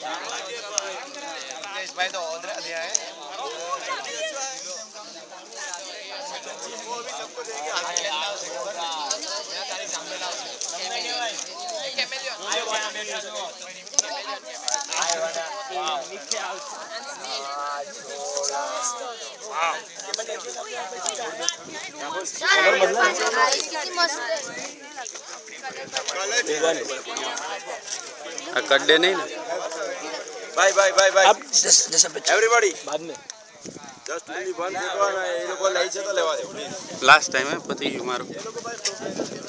इस भाई तो और दिया है वो भी सबको देके आगे लेना उसका मैं तारीख सामने लाओ कैमेलियन आयो वाला बैठा आयो वाला नीचे आओ वाह कितनी मस्त कड्डे नहीं ना बाय बाय बाय बाय अब जैसे एवरीबॉडी बाद में जस्ट ओनली वन फोटो है ये लोग को लाइक से तो लेवा दे लास्ट टाइम है पति मारो